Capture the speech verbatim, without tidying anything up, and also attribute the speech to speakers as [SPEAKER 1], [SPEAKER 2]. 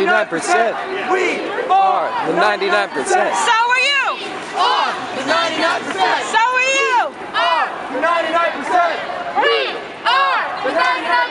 [SPEAKER 1] ninety-nine percent. We are the ninety-nine percent.
[SPEAKER 2] So are you.
[SPEAKER 3] Are the ninety-nine percent.
[SPEAKER 2] So are you.
[SPEAKER 3] Are the ninety-nine percent. We are the ninety-nine percent.